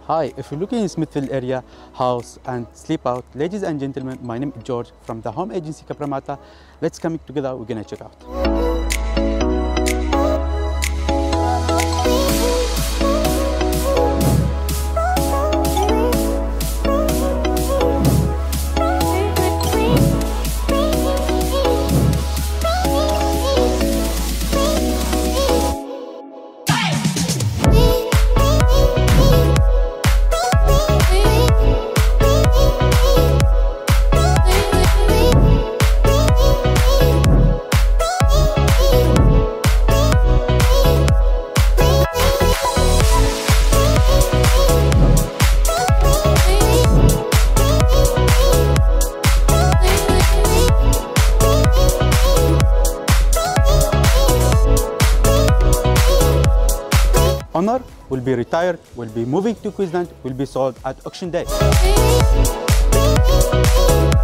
Hi, if you're looking in Smithfield area, house and sleep out, ladies and gentlemen, my name is George from the home agency Cabramatta. Let's come together, we're gonna check out. Owner will be retired, will be moving to Queensland, will be sold at auction day.